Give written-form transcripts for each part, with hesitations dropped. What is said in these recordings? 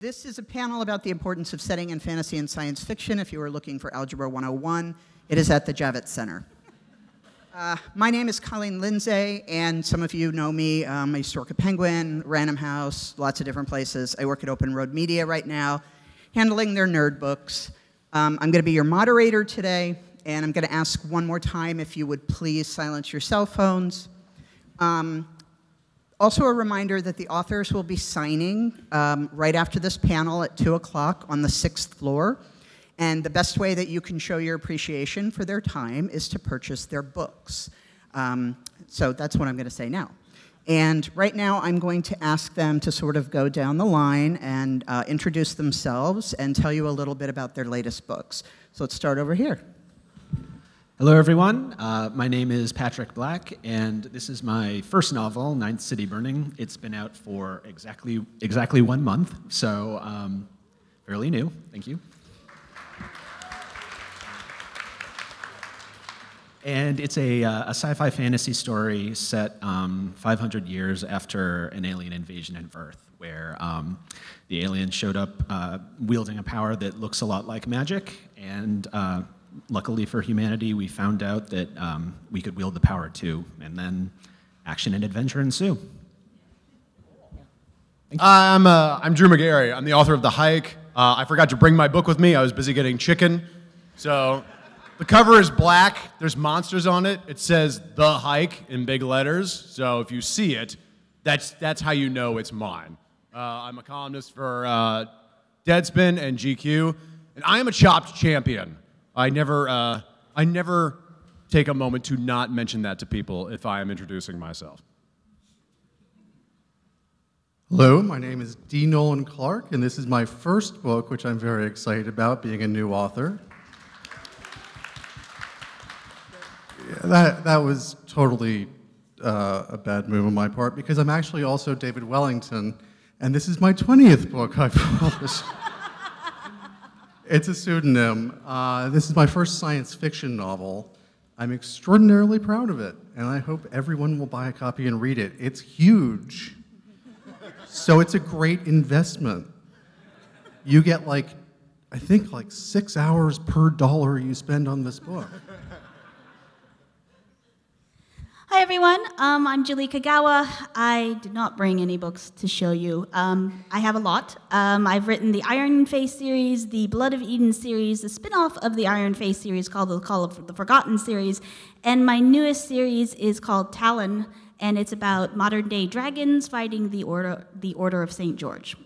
This is a panel about the importance of setting in fantasy and science fiction. If you are looking for Algebra 101, it is at the Javits Center. My name is Colleen Lindsay, and some of you know me. I used to work at Penguin, Random House, lots of different places. I work at Open Road Media right now, handling their nerd books. I'm going to be your moderator today, and I'm going to ask one more time if you would please silence your cell phones. Also a reminder that the authors will be signing right after this panel at 2 o'clock on the 6th floor. And the best way that you can show your appreciation for their time is to purchase their books. So that's what I'm going to say now. And right now, I'm going to ask them to sort of go down the line and introduce themselves and tell you a little bit about their latest books. So let's start over here. Hello, everyone. My name is Patrick Black, and this is my first novel, Ninth City Burning. It's been out for exactly 1 month, so fairly new. Thank you. And it's a sci-fi fantasy story set 500 years after an alien invasion and Earth, where the aliens showed up wielding a power that looks a lot like magic, and luckily for humanity, we found out that we could wield the power too, and then action and adventure ensue. I'm Drew Magary. I'm the author of The Hike. I forgot to bring my book with me. I was busy getting chicken, so... The cover is black, there's monsters on it. It says The Hike in big letters, so if you see it, that's how you know it's mine. I'm a columnist for Deadspin and GQ, and I am a chopped champion. I never take a moment to not mention that to people if I am introducing myself. Hello, my name is D. Nolan Clark, and this is my first book, which I'm very excited about, being a new author. That was totally a bad move on my part, because I'm actually also David Wellington, and this is my 20th book I've published. It's a pseudonym. This is my first science fiction novel. I'm extraordinarily proud of it, and I hope everyone will buy a copy and read it. It's huge, so it's a great investment. You get I think 6 hours per dollar you spend on this book. Hi everyone, I'm Julie Kagawa. I did not bring any books to show you. I have a lot. I've written the Iron Face series, the Blood of Eden series, the spin-off of the Iron Face series called the Call of the Forgotten series, and my newest series is called Talon, and it's about modern-day dragons fighting the Order of St. George.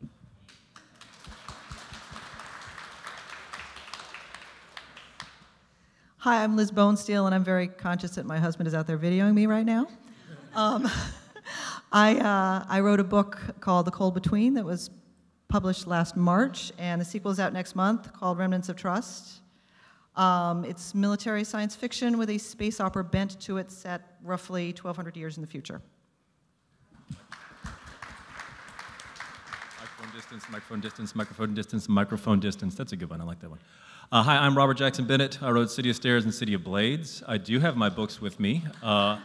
Hi, I'm Liz Bonesteel, and I'm very conscious that my husband is out there videoing me right now. I wrote a book called The Cold Between that was published last March, and the sequel is out next month called Remnants of Trust. It's military science fiction with a space opera bent to it, set roughly 1,200 years in the future. Microphone distance, microphone distance, microphone distance, microphone distance. That's a good one. I like that one. Hi, I'm Robert Jackson Bennett. I wrote City of Stairs and City of Blades. I do have my books with me. Wow,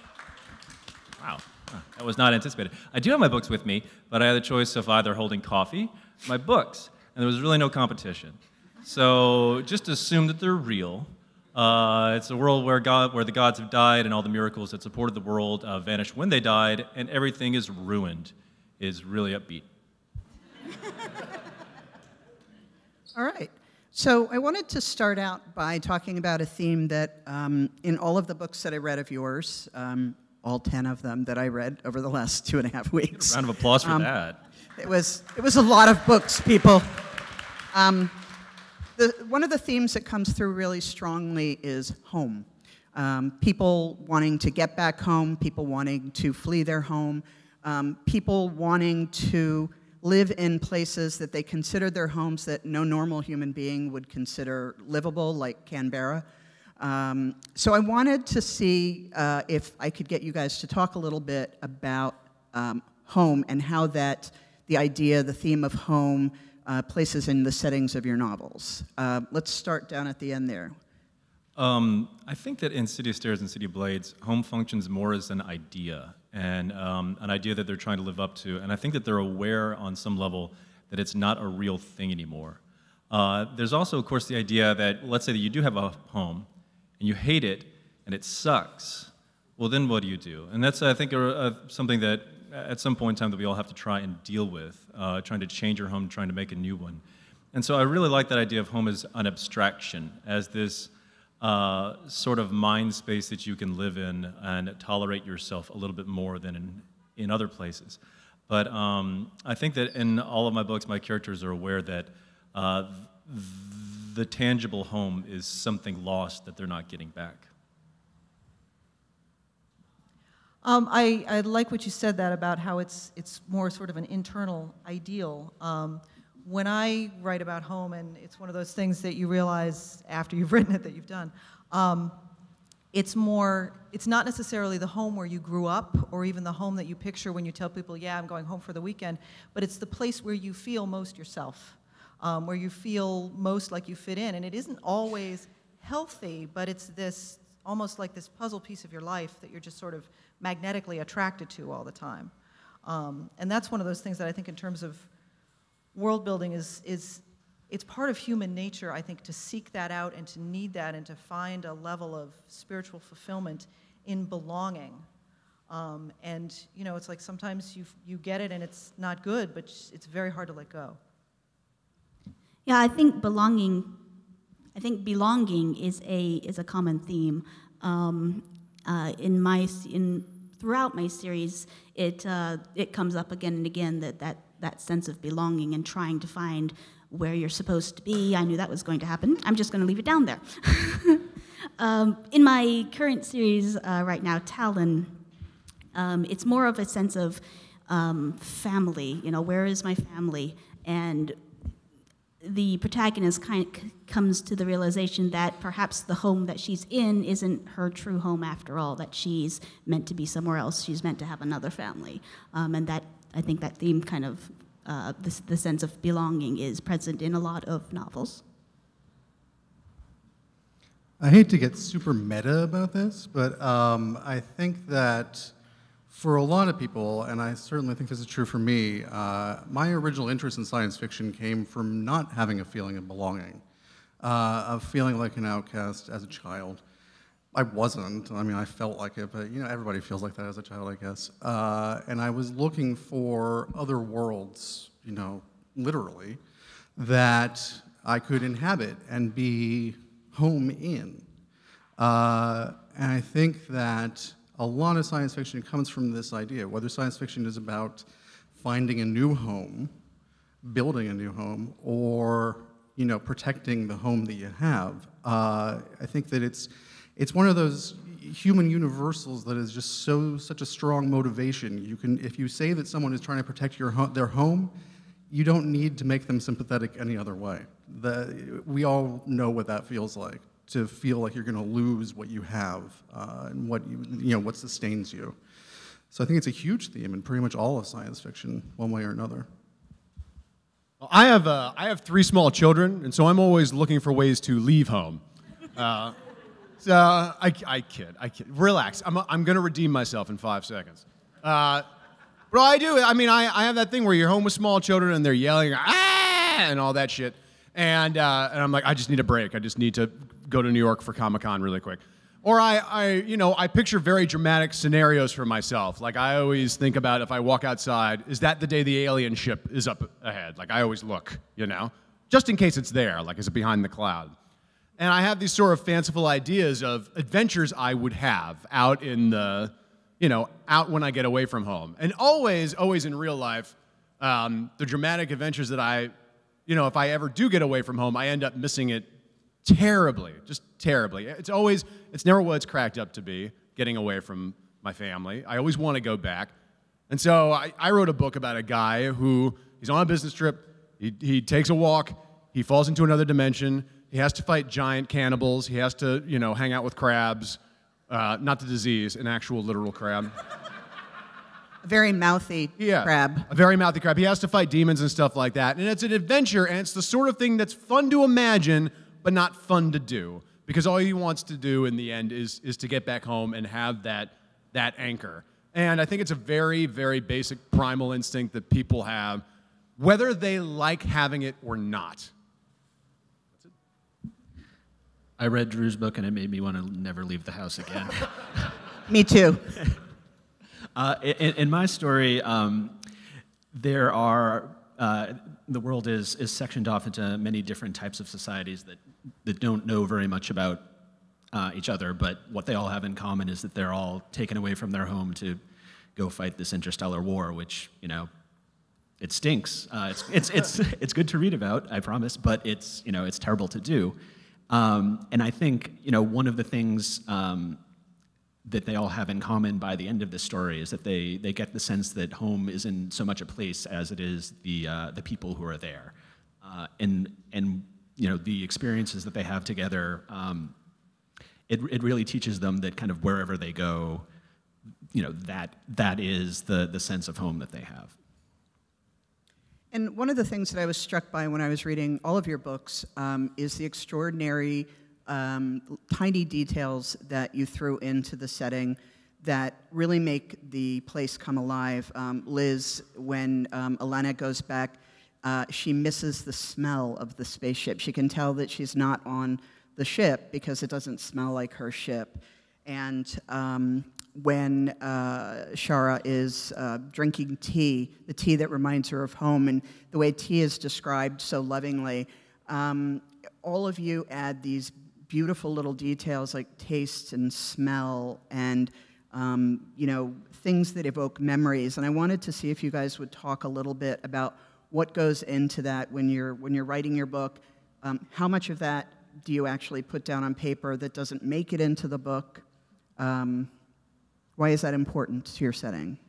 that was not anticipated. I do have my books with me, but I had the choice of either holding coffee, my books, and there was really no competition. So just assume that they're real. It's a world where the gods have died and all the miracles that supported the world vanished when they died, and everything is ruined. Is really upbeat. All right. So I wanted to start out by talking about a theme that in all of the books that I read of yours, all 10 of them that I read over the last 2.5 weeks. Round of applause for that. It was a lot of books, people. One of the themes that comes through really strongly is home. People wanting to get back home, people wanting to flee their home, people wanting to live in places that they consider their homes that no normal human being would consider livable, like Canberra. So I wanted to see if I could get you guys to talk a little bit about home and how the idea, the theme of home, places in the settings of your novels. Let's start down at the end there. I think that in City of Stairs and City of Blades, home functions more as an idea, and an idea that they're trying to live up to. And I think that they're aware on some level that it's not a real thing anymore. There's also, of course, the idea that, let's say that you do have a home, and you hate it, and it sucks. Well, then what do you do? And that's, I think, something that at some point in time that we all have to try and deal with, trying to change your home, trying to make a new one. And so I really like that idea of home as an abstraction, as this sort of mind space that you can live in and tolerate yourself a little bit more than in other places. But I think that in all of my books, my characters are aware that the tangible home is something lost that they're not getting back. I like what you said that about how it's more sort of an internal ideal. When I write about home, and it's one of those things that you realize after you've written it that you've done, it's not necessarily the home where you grew up or even the home that you picture when you tell people, yeah, I'm going home for the weekend, but it's the place where you feel most yourself, where you feel most like you fit in. And it isn't always healthy, but it's this almost like this puzzle piece of your life that you're just sort of magnetically attracted to all the time. And that's one of those things that I think in terms of world building it's part of human nature, I think, to seek that out and to need that and to find a level of spiritual fulfillment in belonging. And, you know, it's like sometimes you get it and it's not good, but it's very hard to let go. Yeah, I think belonging is a common theme. Throughout my series, it comes up again and again that sense of belonging and trying to find where you're supposed to be. I knew that was going to happen. I'm just going to leave it down there. In my current series right now, Talon, it's more of a sense of family. You know, where is my family? And the protagonist comes to the realization that perhaps the home that she's in isn't her true home after all, that she's meant to be somewhere else. She's meant to have another family. And that, I think that theme kind of, the sense of belonging is present in a lot of novels. I hate to get super meta about this, but I think that for a lot of people, and I certainly think this is true for me, my original interest in science fiction came from not having a feeling of belonging, of feeling like an outcast as a child. I wasn't. I mean, I felt like it, but you know, everybody feels like that as a child, I guess. And I was looking for other worlds, you know, literally, that I could inhabit and be home in. And I think that a lot of science fiction comes from this idea, whether science fiction is about finding a new home, building a new home, or, you know, protecting the home that you have. I think that it's one of those human universals that is just such a strong motivation. You can, if you say that someone is trying to protect their home, you don't need to make them sympathetic any other way. We all know what that feels like, to feel like you're going to lose what you have and what sustains you. So I think it's a huge theme in pretty much all of science fiction, one way or another. Well, I have 3 small children, and so I'm always looking for ways to leave home. So I kid. Relax. I'm going to redeem myself in 5 seconds. But I do. I mean, I have that thing where you're home with small children and they're yelling, ah, and all that shit. And I'm like, I just need a break. I just need to go to New York for Comic-Con really quick. Or I picture very dramatic scenarios for myself. Like I always think about, if I walk outside, is that the day the alien ship is up ahead? Like I always look, you know, just in case it's there, like is it behind the cloud? And I have these sort of fanciful ideas of adventures I would have out in the, you know, out when I get away from home. And always in real life, the dramatic adventures that if I ever do get away from home, I end up missing it terribly, just terribly. It's never what it's cracked up to be, getting away from my family. I always want to go back. And so I wrote a book about a guy who, he's on a business trip, he takes a walk, he falls into another dimension, he has to fight giant cannibals, he has to, you know, hang out with crabs, not the disease, an actual literal crab. A very mouthy crab. A very mouthy crab. He has to fight demons and stuff like that. And it's an adventure, and it's the sort of thing that's fun to imagine, but not fun to do. Because all he wants to do in the end is to get back home and have that anchor. And I think it's a very, very basic primal instinct that people have. whether they like having it or not. I read Drew's book, and it made me want to never leave the house again. Me too. In my story, there are the world is sectioned off into many different types of societies that don't know very much about each other, but what they all have in common is that they're all taken away from their home to go fight this interstellar war, which, you know, it stinks. It's good to read about, I promise, but it's terrible to do. And I think, you know, one of the things that they all have in common by the end of this story is that they get the sense that home isn't so much a place as it is the people who are there, and you know, the experiences that they have together. It really teaches them that kind of wherever they go, you know, that is the sense of home that they have. And one of the things that I was struck by when I was reading all of your books is the extraordinary tiny details that you threw into the setting that really make the place come alive. Liz, when Alana goes back, she misses the smell of the spaceship. She can tell that she's not on the ship because it doesn't smell like her ship. And when Shara is drinking tea, the tea that reminds her of home, and the way tea is described so lovingly, all of you add these beautiful little details like taste and smell and you know, things that evoke memories. And I wanted to see if you guys would talk a little bit about what goes into that when you're writing your book. How much of that do you actually put down on paper that doesn't make it into the book? Why is that important to your setting?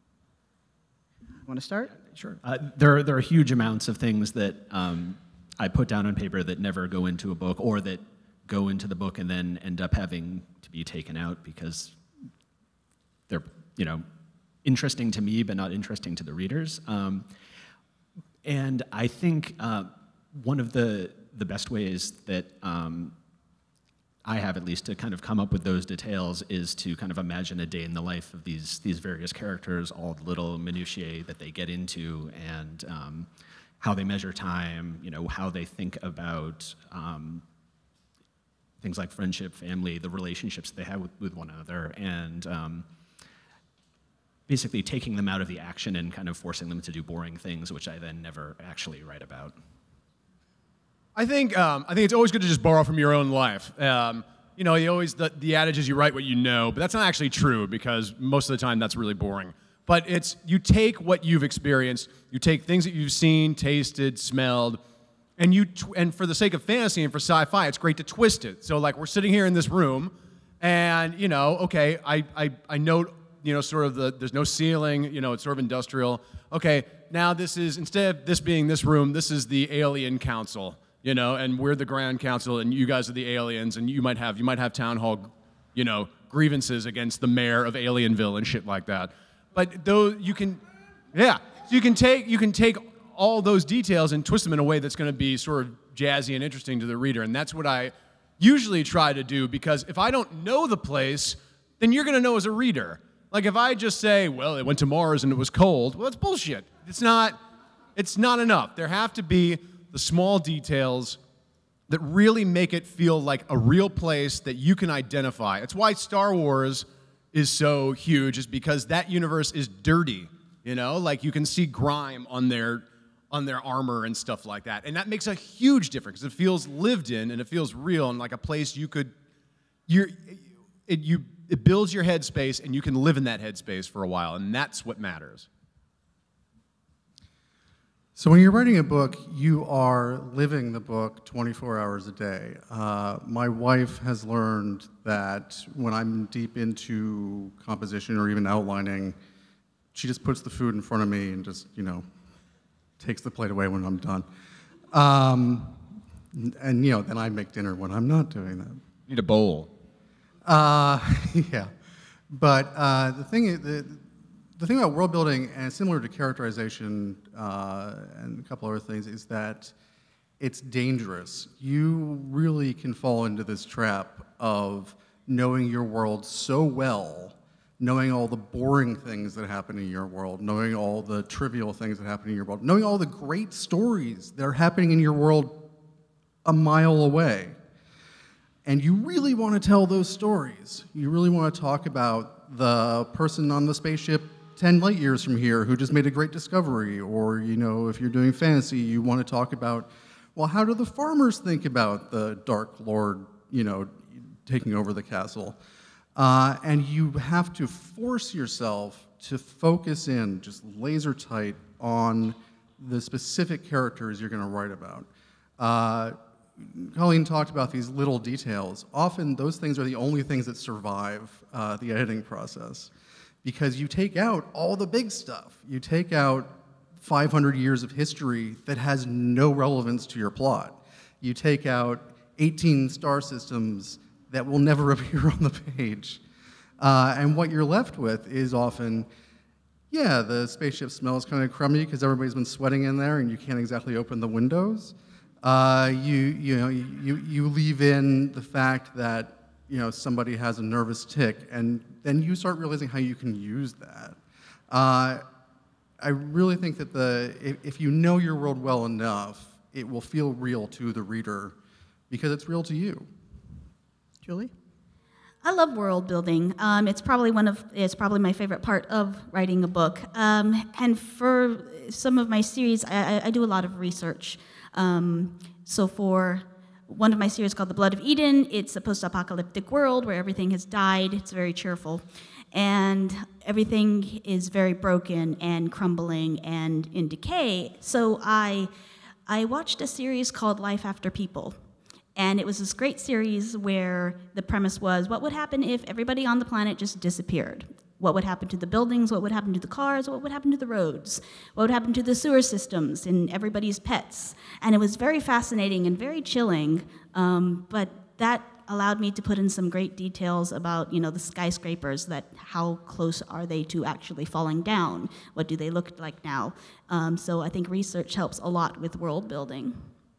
Want to start? Sure. There are huge amounts of things that I put down on paper that never go into a book, or that go into the book and then end up having to be taken out because they're, you know, interesting to me but not interesting to the readers. And I think one of the best ways that I have, at least, to kind of come up with those details is to kind of imagine a day in the life of these various characters, all the little minutiae that they get into, and how they measure time, you know, how they think about things like friendship, family, the relationships they have with one another, and basically taking them out of the action and kind of forcing them to do boring things, which I then never actually write about. I think it's always good to just borrow from your own life. You know, the adage is you write what you know, but that's not actually true because most of the time that's really boring. But it's, you take what you've experienced, you take things that you've seen, tasted, smelled, and for the sake of fantasy and for sci-fi, it's great to twist it. So like we're sitting here in this room, and you know, okay, I note, you know, sort of there's no ceiling, you know, it's sort of industrial. Okay, now this is, instead of this being this room, this is the Alien Council. You know, and we're the Grand Council, and you guys are the aliens, and you might have town hall, you know, grievances against the mayor of Alienville and shit like that. But though you can, yeah, so you can take all those details and twist them in a way that's going to be sort of jazzy and interesting to the reader, and that's what I usually try to do, because if I don't know the place, then you're going to know as a reader. Like if I just say, well, it went to Mars and it was cold, well, that's bullshit. It's not enough. There have to be the small details that really make it feel like a real place that you can identify. It's why Star Wars is so huge, is because that universe is dirty, you know? Like you can see grime on their armor and stuff like that. And that makes a huge difference. It feels lived in and it feels real and like a place it builds your headspace and you can live in that headspace for a while, and that's what matters. So when you're writing a book, you are living the book 24 hours a day. My wife has learned that when I'm deep into composition or even outlining, she just puts the food in front of me and just, you know, takes the plate away when I'm done. And, you know, then I make dinner when I'm not doing that. You need a bowl. Yeah. But the thing about world building, and similar to characterization and a couple other things, is that it's dangerous. You really can fall into this trap of knowing your world so well knowing all the boring things that happen in your world, knowing all the trivial things that happen in your world, knowing all the great stories that are happening in your world a mile away. And you really want to tell those stories. You really want to talk about the person on the spaceship 10 light years from here who just made a great discovery. Or, you know, if you're doing fantasy, you want to talk about, well, how do the farmers think about the Dark Lord, you know, taking over the castle? And you have to force yourself to focus in, just laser tight, on the specific characters you're going to write about. Colleen talked about these little details. Often those things are the only things that survive the editing process, because you take out all the big stuff. You take out 500 years of history that has no relevance to your plot. You take out 18 star systems that will never appear on the page. And what you're left with is often, yeah, the spaceship smells kind of crummy because everybody's been sweating in there and you can't exactly open the windows. You leave in the fact that, you know, somebody has a nervous tick, and then you start realizing how you can use that. I really think that if you know your world well enough, it will feel real to the reader because it's real to you. Julie? I love world building. It's probably my favorite part of writing a book. And for some of my series, I do a lot of research. So for one of my series called The Blood of Eden, it's a post-apocalyptic world where everything has died. It's very cheerful. And everything is very broken and crumbling and in decay. So I watched a series called Life After People. And it was this great series where the premise was, what would happen if everybody on the planet just disappeared? What would happen to the buildings? What would happen to the cars? What would happen to the roads? What would happen to the sewer systems and everybody's pets? And it was very fascinating and very chilling, but that allowed me to put in some great details about, you know, the skyscrapers, that how close are they to actually falling down? What do they look like now? So I think research helps a lot with world building.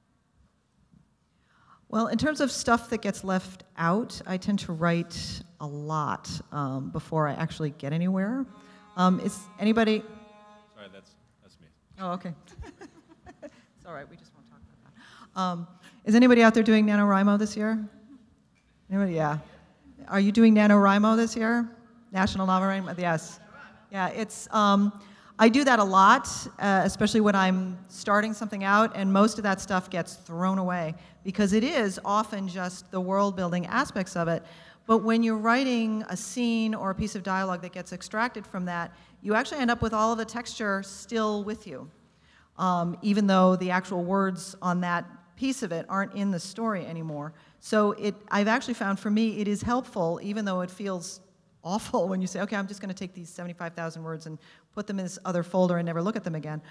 Well, in terms of stuff that gets left out, I tend to write a lot before I actually get anywhere. Is anybody? Sorry, that's me. Oh, okay. It's all right. We just won't talk about that. Is anybody out there doing NaNoWriMo this year? Anybody? Yeah. Are you doing NaNoWriMo this year? National NaNoWriMo? Yes. Yeah. It's. I do that a lot, especially when I'm starting something out, and most of that stuff gets thrown away because it is often just the world-building aspects of it. But when you're writing a scene or a piece of dialogue that gets extracted from that, you actually end up with all of the texture still with you, even though the actual words on that piece of it aren't in the story anymore. So I've actually found, for me, it is helpful, even though it feels awful when you say, okay, I'm just going to take these 75,000 words and put them in this other folder and never look at them again.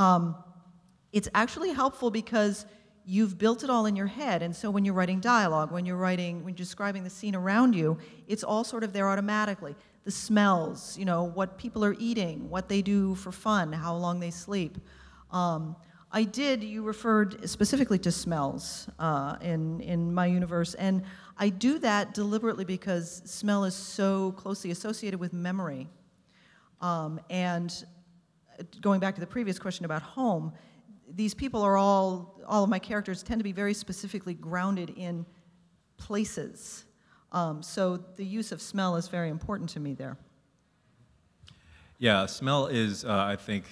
It's actually helpful because you've built it all in your head, and so when you're writing dialogue, when you're describing the scene around you, it's all sort of there automatically. The smells, you know, what people are eating, what they do for fun, how long they sleep. You referred specifically to smells in my universe, and I do that deliberately because smell is so closely associated with memory. And going back to the previous question about home, these people are all of my characters tend to be very specifically grounded in places. So the use of smell is very important to me there. Yeah, smell is, I think,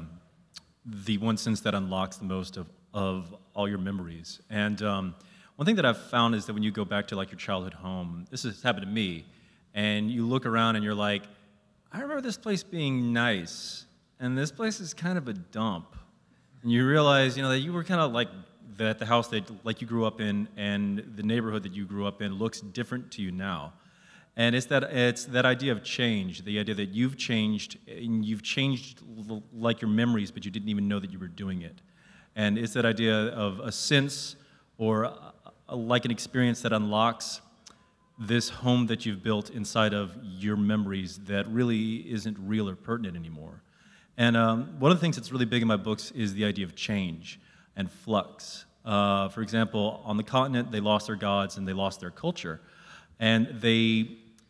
the one sense that unlocks the most of all your memories. And one thing that I've found is that when you go back to like your childhood home, this has happened to me, and you look around and you're like, I remember this place being nice, and this place is kind of a dump. And you realize, you know, that you were kind of like that the house that like you grew up in and the neighborhood that you grew up in looks different to you now. And it's that idea of change, the idea that you've changed, and you've changed like your memories, but you didn't even know that you were doing it. And it's that idea of a sense or like an experience that unlocks this home that you've built inside of your memories that really isn't real or pertinent anymore. And one of the things that's really big in my books is the idea of change and flux. For example, on the continent, they lost their gods and they lost their culture. And they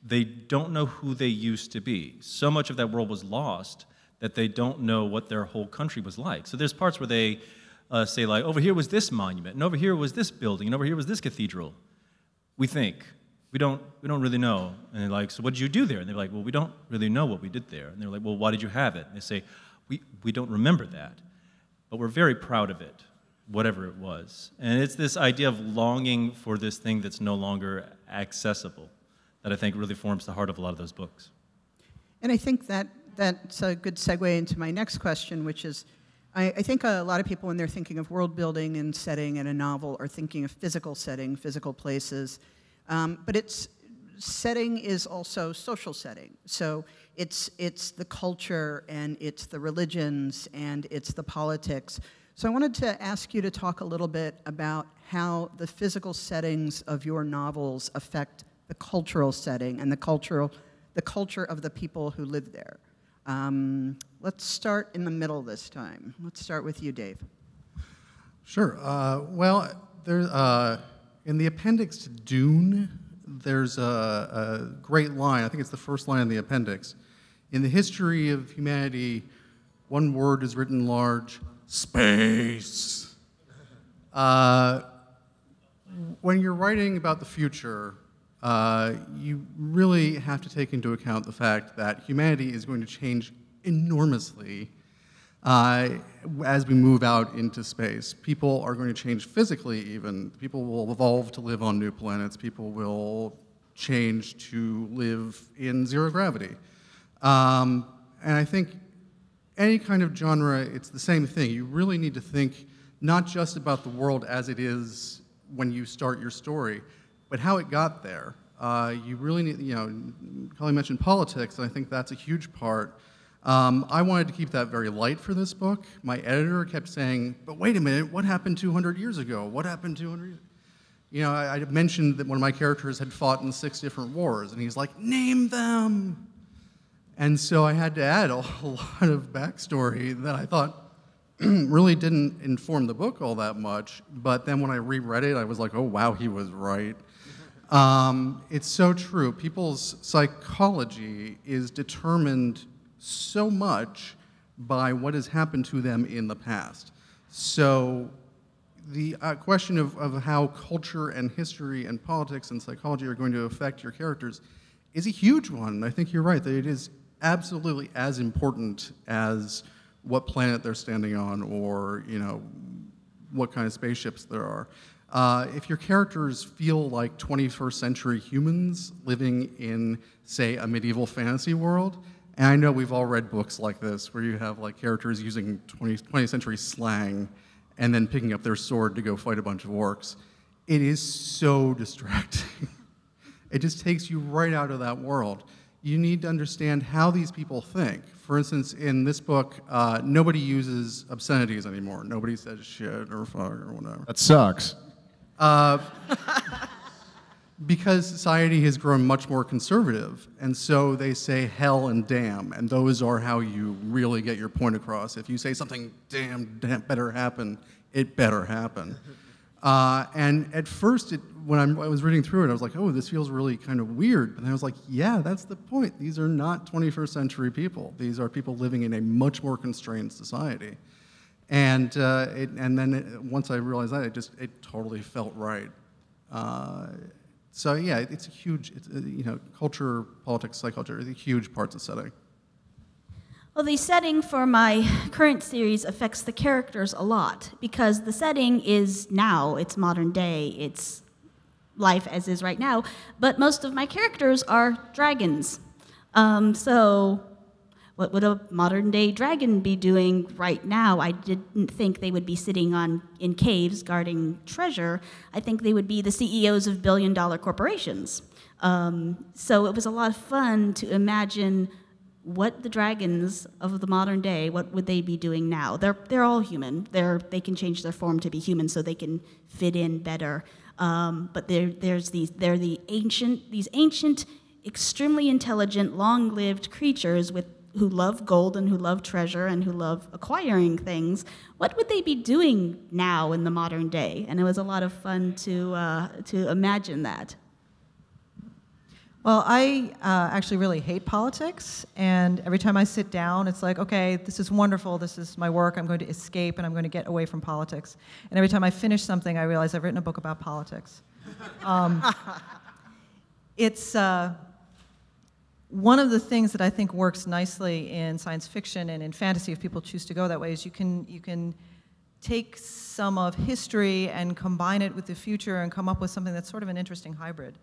they don't know who they used to be. So much of that world was lost that they don't know what their whole country was like. So there's parts where they say, like, over here was this monument, and over here was this building, and over here was this cathedral. We think. We don't really know. And they're like, so what did you do there? And they're like, well, we don't really know what we did there. And they're like, well, why did you have it? And they say, we don't remember that. But we're very proud of it, whatever it was. And it's this idea of longing for this thing that's no longer accessible that I think really forms the heart of a lot of those books. And I think that's a good segue into my next question, which is, I think a lot of people, when they're thinking of world building and setting in a novel, are thinking of physical setting, physical places. But setting is also social setting. So it's the culture, and it's the religions, and it's the politics. So I wanted to ask you to talk a little bit about how the physical settings of your novels affect the cultural setting and the culture of the people who live there. Let's start in the middle this time. Let's start with you, Dave. Sure. Well, in the appendix to Dune, there's a great line. I think it's the first line in the appendix. In the history of humanity, one word is written large: space. When you're writing about the future, you really have to take into account the fact that humanity is going to change enormously as we move out into space. People are going to change physically even. People will evolve to live on new planets. People will change to live in zero gravity. And I think any kind of genre, it's the same thing. You really need to think not just about the world as it is when you start your story, but how it got there. You really need, Colleen mentioned politics, and I think that's a huge part. I wanted to keep that very light for this book. My editor kept saying, but wait a minute, what happened 200 years ago? What happened 200 years ago? I mentioned that one of my characters had fought in 6 different wars, and he's like, name them! And so I had to add a lot of backstory that I thought really didn't inform the book all that much, but then when I reread it, I was like, oh wow, he was right. It's so true. People's psychology is determined so much by what has happened to them in the past. So the question of how culture and history and politics and psychology are going to affect your characters is a huge one. I think you're right, that it is absolutely as important as what planet they're standing on, or what kind of spaceships there are. If your characters feel like 21st century humans living in, say, a medieval fantasy world, and I know we've all read books like this where you have like characters using 20th century slang and then picking up their sword to go fight a bunch of orcs, it is so distracting. It just takes you right out of that world. You need to understand how these people think. For instance, in this book, nobody uses obscenities anymore. Nobody says shit or fuck or whatever. That sucks. Because society has grown much more conservative, and so they say hell and damn, and those are how you really get your point across. If you say something damn better happen, it better happen. And at first, when I was reading through it, I was like, oh, this feels really kind of weird. But then I was like, yeah, that's the point. These are not 21st century people. These are people living in a much more constrained society. And then once I realized that, it totally felt right. So yeah, it's a huge, culture, politics, psychology are huge parts of setting. Well, the setting for my current series affects the characters a lot, because the setting is now, it's modern day, it's life as is right now, but most of my characters are dragons. So what would a modern day dragon be doing right now? I didn't think they would be sitting in caves guarding treasure. I think they would be the CEOs of billion-dollar corporations. So it was a lot of fun to imagine what the dragons of the modern day, what would they be doing now? They're all human. They can change their form to be human so they can fit in better. But they're these ancient, extremely intelligent, long-lived creatures who love gold and who love treasure and who love acquiring things. What would they be doing now in the modern day? And it was a lot of fun to imagine that. Well, I actually really hate politics, and every time I sit down, it's like, okay, this is wonderful, this is my work, I'm going to escape, and I'm going to get away from politics. And every time I finish something, I realize I've written a book about politics. It's one of the things that I think works nicely in science fiction and in fantasy, if people choose to go that way, is you can take some of history and combine it with the future and come up with something that's sort of an interesting hybrid.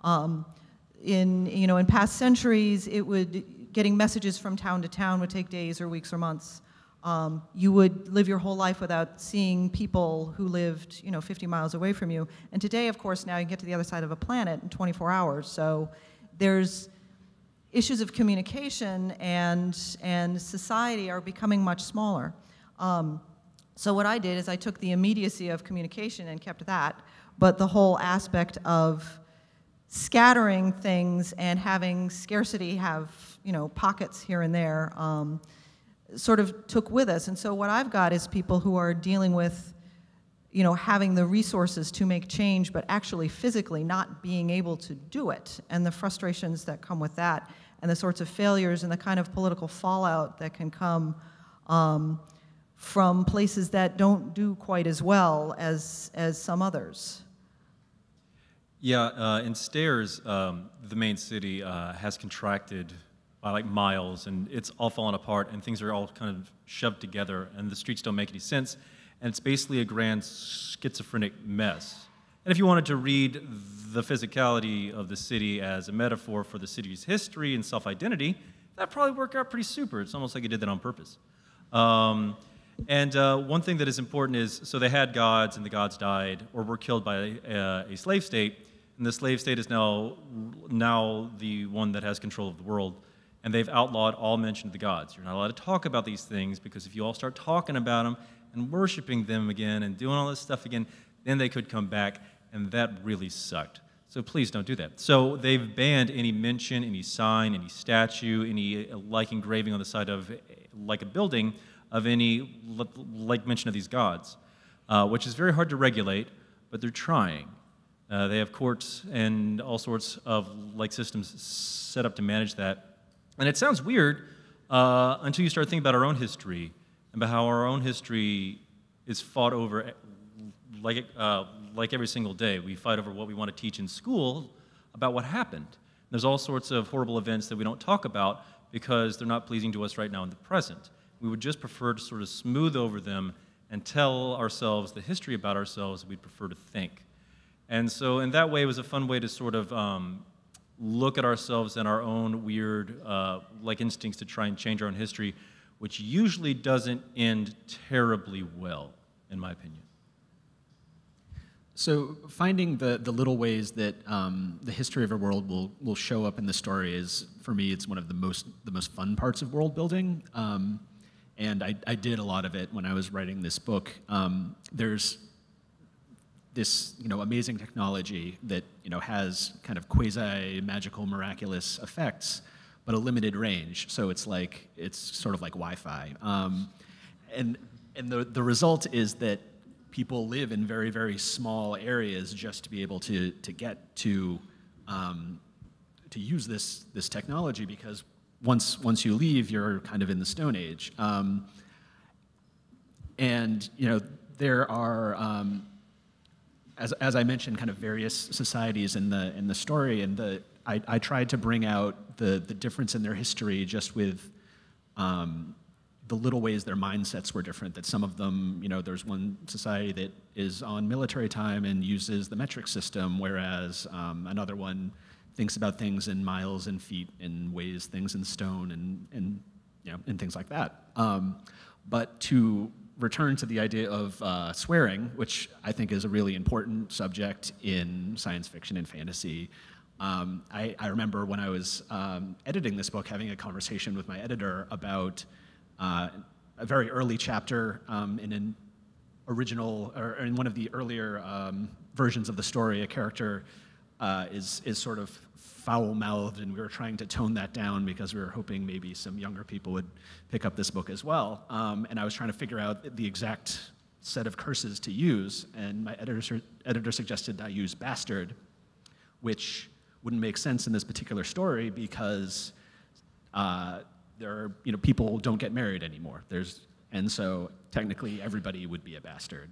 In past centuries, getting messages from town to town would take days or weeks or months. You would live your whole life without seeing people who lived 50 miles away from you. And today, of course, now you can get to the other side of a planet in 24 hours. So there's issues of communication and society are becoming much smaller. So what I did is I took the immediacy of communication and kept that, but the whole aspect of scattering things and having scarcity have pockets here and there sort of took with us. And so what I've got is people who are dealing with having the resources to make change, but actually physically not being able to do it, and the frustrations that come with that, and the sorts of failures and the kind of political fallout that can come from places that don't do quite as well as some others. Yeah, in Stairs, the main city has contracted by like miles, and it's all fallen apart, and things are all kind of shoved together, and the streets don't make any sense, and it's basically a grand schizophrenic mess. And if you wanted to read the physicality of the city as a metaphor for the city's history and self-identity, that'd probably work out pretty super. It's almost like you did that on purpose. And one thing that is important is, so they had gods, and the gods died or were killed by a slave state, and the slave state is now the one that has control of the world, and they've outlawed all mention of the gods. You're not allowed to talk about these things, because if you all start talking about them and worshiping them again and doing all this stuff again, then they could come back, and that really sucked. So please don't do that. So they've banned any mention, any sign, any statue, any like engraving on the side of like a building of any like mention of these gods, which is very hard to regulate, but they're trying. They have courts and all sorts of like systems set up to manage that. And it sounds weird until you start thinking about our own history and about how our own history is fought over like every single day. We fight over what we want to teach in school about what happened. There's all sorts of horrible events that we don't talk about because they're not pleasing to us right now in the present. We would just prefer to sort of smooth over them and tell ourselves the history about ourselves that we'd prefer to think. And so in that way, it was a fun way to sort of look at ourselves and our own weird like instincts to try and change our own history, which usually doesn't end terribly well, in my opinion. So finding the little ways that the history of a world will show up in the story is, for me, it's one of the most fun parts of world building. And I did a lot of it when I was writing this book. There's this amazing technology that has kind of quasi-magical, miraculous effects, but a limited range. So it's sort of like Wi-Fi. And the result is that people live in very, very small areas just to be able to get to use this technology, because once you leave, you're kind of in the Stone Age. And there are, as I mentioned, kind of various societies in the story, and I tried to bring out the difference in their history just with the little ways their mindsets were different. That some of them, there's one society that is on military time and uses the metric system, whereas another one thinks about things in miles and feet and weighs things in stone and things like that. But to return to the idea of swearing, which I think is a really important subject in science fiction and fantasy. I remember when I was editing this book, having a conversation with my editor about a very early chapter in an original, or in one of the earlier versions of the story. A character is sort of foul-mouthed, and we were trying to tone that down because we were hoping maybe some younger people would pick up this book as well. And I was trying to figure out the exact set of curses to use, and my editor suggested I use bastard, which wouldn't make sense in this particular story because there are, people don't get married anymore. And so technically everybody would be a bastard.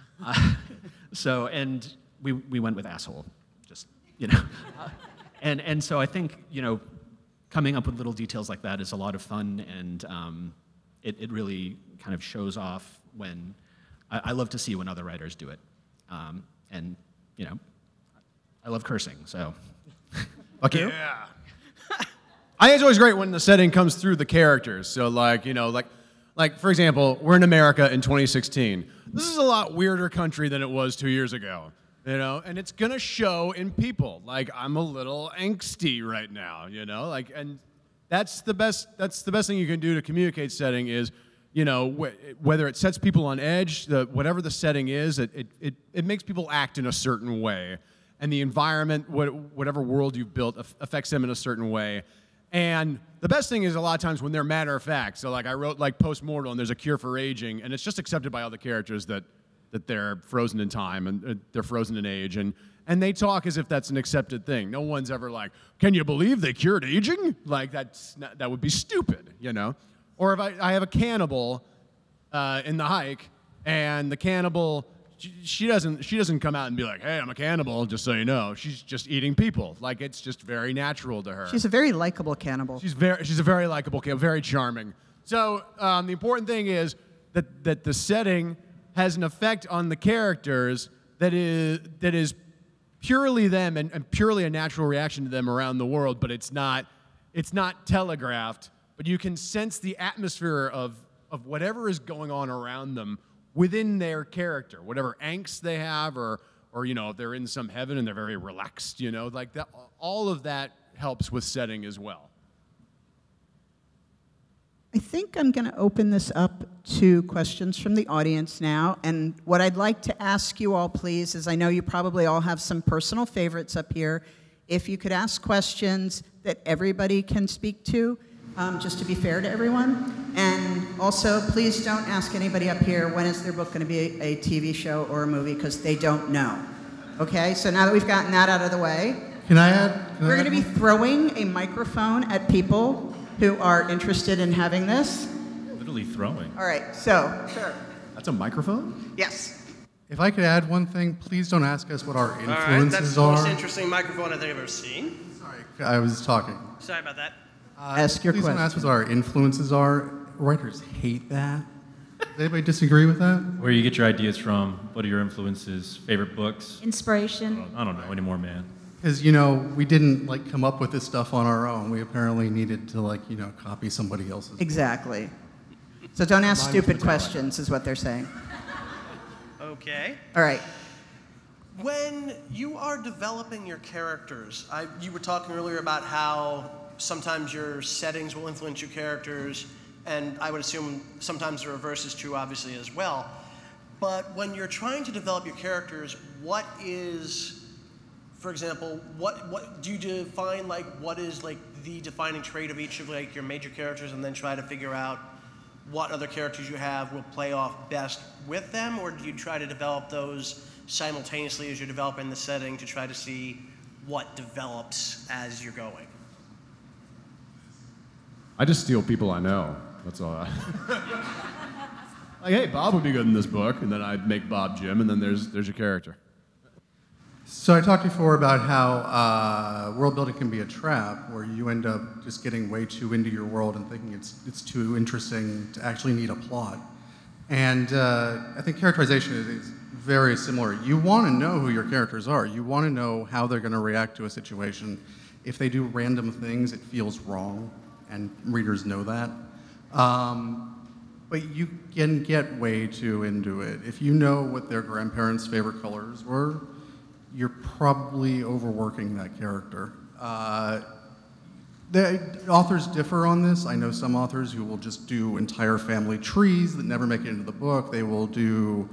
And we went with asshole, just, and so I think, coming up with little details like that is a lot of fun, and it really kind of shows off when, I love to see when other writers do it. And, I love cursing, so. Fuck yeah. I think it's always great when the setting comes through the characters. So like for example, we're in America in 2016. This is a lot weirder country than it was 2 years ago, and it's gonna show in people. Like, I'm a little angsty right now, and that's the best thing you can do to communicate setting is, whether it sets people on edge, whatever the setting is, it makes people act in a certain way. And the environment, whatever world you've built, affects them in a certain way. And the best thing is a lot of times when they're matter of fact. So like I wrote like Post-Mortal, and there's a cure for aging, and it's just accepted by all the characters that they're frozen in time and they're frozen in age, and they talk as if that's an accepted thing. No one's ever like, can you believe they cured aging? Like that would be stupid, Or if I have a cannibal in the hike, and the cannibal, she doesn't come out and be like, hey, I'm a cannibal, just so you know. She's just eating people. Like, it's just very natural to her. She's a very likable cannibal. She's a very likable cannibal, very charming. So the important thing is that the setting has an effect on the characters that is purely them and purely a natural reaction to them around the world, but it's not telegraphed, but you can sense the atmosphere of whatever is going on around them within their character, whatever angst they have, or if they're in some heaven and they're very relaxed, like that. All of that helps with setting as well. I think I'm going to open this up to questions from the audience now. And what I'd like to ask you all, please, is I know you probably all have some personal favorites up here. If you could ask questions that everybody can speak to, just to be fair to everyone. And also, please don't ask anybody up here when is their book going to be a TV show or a movie, because they don't know. Okay, so now that we've gotten that out of the way, we're going to be throwing a microphone at people who are interested in having this. Literally throwing. All right, so, sure. That's a microphone? Yes. If I could add one thing, please don't ask us what our influences All right, that's the are. most interesting microphone I think I've ever seen. Sorry, I was talking. Sorry about that. Ask your Please question. don't ask what our influences are. Writers hate that. Does anybody disagree with that? Where you get your ideas from? What are your influences? Favorite books? Inspiration. I don't know anymore, man. Because, we didn't, come up with this stuff on our own. We apparently needed to, copy somebody else's. Exactly. So don't ask Mine was stupid Metallica. questions, is what they're saying. Okay. All right. When you are developing your characters, you were talking earlier about how sometimes your settings will influence your characters, and I would assume sometimes the reverse is true, obviously, as well. But when you're trying to develop your characters, what is, for example, what do you define, what is, the defining trait of each of, your major characters, and then try to figure out what other characters you have will play off best with them, or do you try to develop those simultaneously as you're developing the setting to try to see what develops as you're going? I just steal people I know. That's all. Hey, Bob would be good in this book, and then I'd make Bob Jim, and then there's your character. So I talked before about how world building can be a trap, where you end up just getting way too into your world and thinking it's too interesting to actually need a plot. And I think characterization is very similar. You want to know who your characters are. You want to know how they're going to react to a situation. If they do random things, it feels wrong, and readers know that. But you can get way too into it. If you know what their grandparents' favorite colors were, you're probably overworking that character. The authors differ on this. I know some authors who will just do entire family trees that never make it into the book. They will do,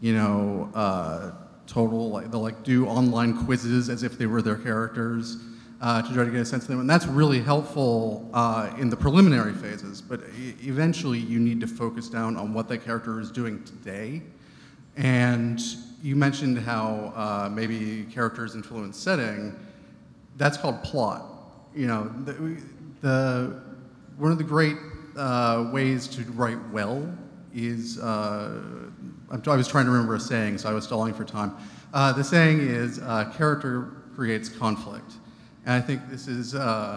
they'll do online quizzes as if they were their characters to try to get a sense of them. And that's really helpful in the preliminary phases, but eventually you need to focus down on what that character is doing today. And you mentioned how maybe characters influence setting. That's called plot. You know, one of the great ways to write well is, I was trying to remember a saying, so I was stalling for time. The saying is, character creates conflict. And I think this is,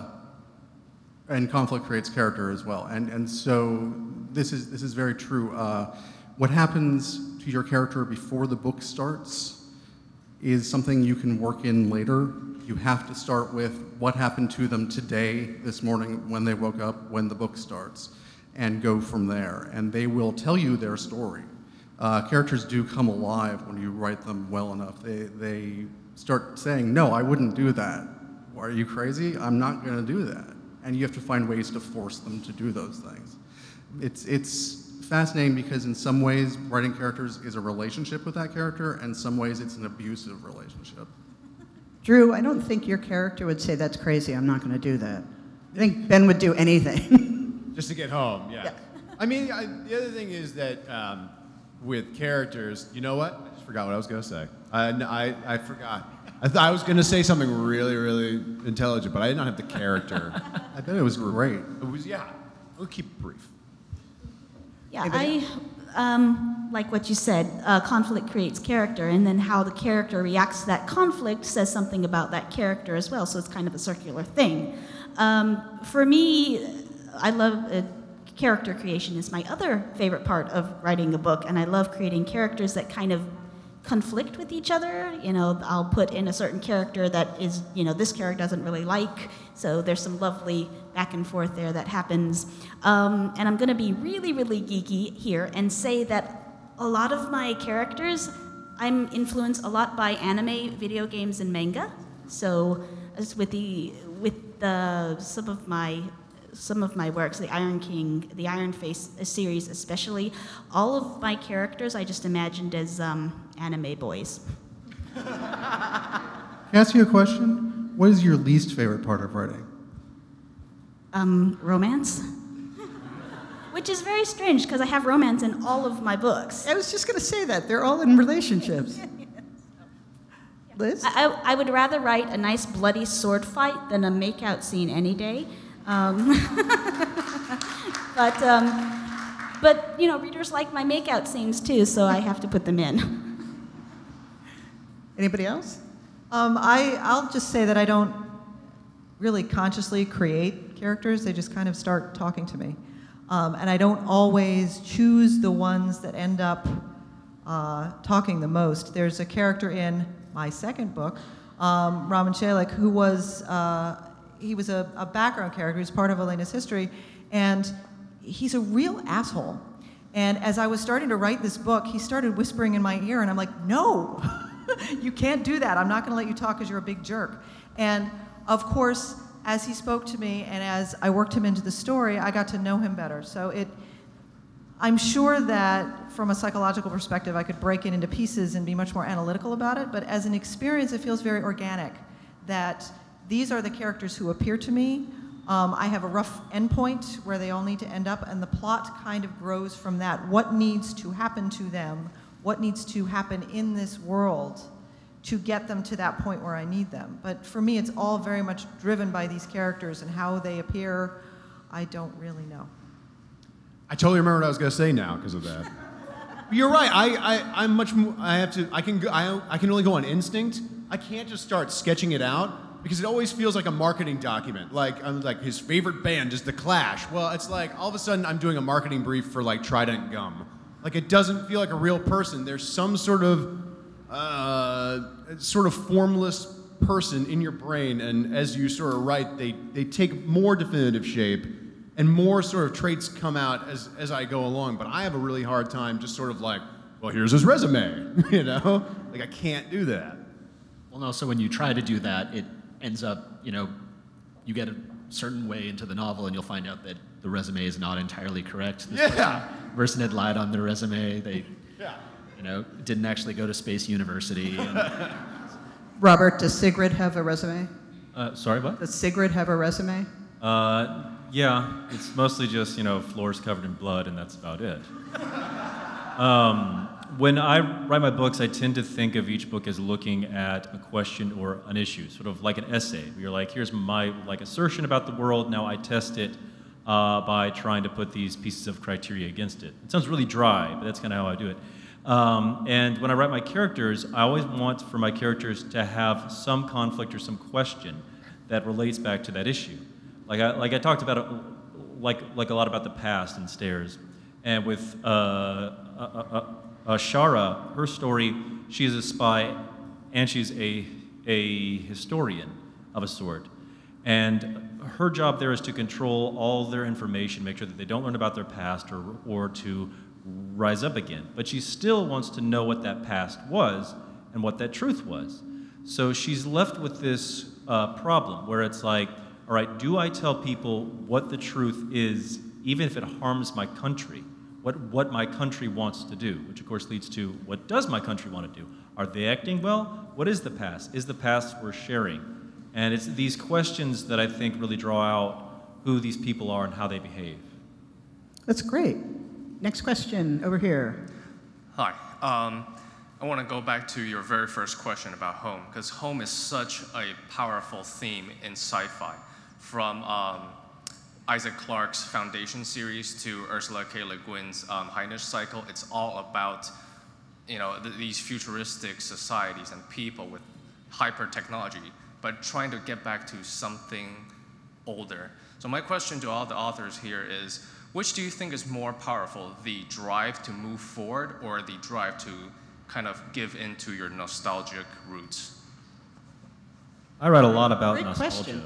and conflict creates character as well. And so this is very true. What happens to your character before the book starts is something you can work in later. You have to start with what happened to them today, this morning, when they woke up, when the book starts, and go from there. And they will tell you their story. Characters do come alive when you write them well enough. They start saying, no, I wouldn't do that. Are you crazy? I'm not going to do that. And you have to find ways to force them to do those things. It's fascinating because in some ways, writing characters is a relationship with that character, and in some ways it's an abusive relationship. Drew, I don't think your character would say, that's crazy, I'm not going to do that. I think Ben would do anything. Just to get home, yeah. I mean, the other thing is that with characters, you know what? I just forgot what I was going to say. I forgot. I thought I was going to say something really, really intelligent, but I did not have the character. I bet it was great. It was, yeah. We'll keep it brief. Yeah, like what you said, conflict creates character, and then how the character reacts to that conflict says something about that character as well, so it's kind of a circular thing. For me, I love character creation is my other favorite part of writing a book, and I love creating characters that kind of conflict with each other. You know, I'll put in a certain character that is, you know, this character doesn't really like, so there's some lovely back and forth there that happens. And I'm going to be really, really geeky here and say that a lot of my characters, I'm influenced a lot by anime, video games, and manga. So as with some of my works, the Iron King, the Iron Face series especially, all of my characters I just imagined as anime boys. Can I ask you a question? What is your least favorite part of writing? Romance. Which is very strange because I have romance in all of my books. I was just going to say that. They're all in relationships. Liz? I would rather write a nice bloody sword fight than a make-out scene any day. But you know, readers like my make-out scenes too, so I have to put them in. Anybody else? I'll just say that I don't really consciously create characters. They just kind of start talking to me. And I don't always choose the ones that end up talking the most. There's a character in my second book, Raman Shalek, who was he was a background character. He was part of Elena's history, and he's a real asshole. And as I was starting to write this book, he started whispering in my ear, and I'm like, no, you can't do that. I'm not going to let you talk because you're a big jerk. And of course, as he spoke to me and as I worked him into the story, I got to know him better. So I'm sure that from a psychological perspective, I could break it into pieces and be much more analytical about it. But as an experience, it feels very organic that these are the characters who appear to me. I have a rough endpoint where they all need to end up, and the plot kind of grows from that. What needs to happen to them? What needs to happen in this world to get them to that point where I need them? But for me, it's all very much driven by these characters, and how they appear, I don't really know. I totally remember what I was going to say now because of that. You're right. I'm much more. I can only go on instinct. I can't just start sketching it out because it always feels like a marketing document. Like his favorite band is The Clash. Well, it's like all of a sudden I'm doing a marketing brief for like Trident Gum. Like it doesn't feel like a real person. There's some sort of formless person in your brain, and as you sort of write, they take more definitive shape, and more sort of traits come out as I go along. But I have a really hard time just sort of like, well, here's his resume, you know? Like I can't do that. Well, no, so when you try to do that, it ends up, you know, you get a certain way into the novel and you'll find out that the resume is not entirely correct. This person had lied on their resume. They, you know, didn't actually go to Space University. And Robert, does Sigrid have a resume? Sorry, what? Does Sigrid have a resume? Yeah, it's mostly just, you know, floors covered in blood, and that's about it. when I write my books, I tend to think of each book as looking at a question or an issue, sort of like an essay. Where you're like, here's my assertion about the world. Now I test it by trying to put these pieces of criteria against it. It sounds really dry, but that's kind of how I do it. And when I write my characters, I always want for my characters to have some conflict or some question that relates back to that issue. Like I talked about it, like a lot about the past and Stairs. And with Shara, her story, she is a spy and she's a historian of a sort. And her job there is to control all their information, make sure that they don't learn about their past or to rise up again. But she still wants to know what that past was and what that truth was. So she's left with this problem where it's like, all right, do I tell people what the truth is, even if it harms my country? What my country wants to do, which of course leads to what does my country want to do? Are they acting well? What is the past? Is the past worth sharing? And it's these questions that I think really draw out who these people are and how they behave. That's great. Next question over here. Hi. I want to go back to your very first question about home, because home is such a powerful theme in sci-fi. From Isaac Clarke's Foundation series to Ursula K. Le Guin's Highness cycle, it's all about, these futuristic societies and people with hyper technology, but trying to get back to something older. So my question to all the authors here is, which do you think is more powerful, the drive to move forward or the drive to kind of give into your nostalgic roots? I write a lot about Great nostalgia. question.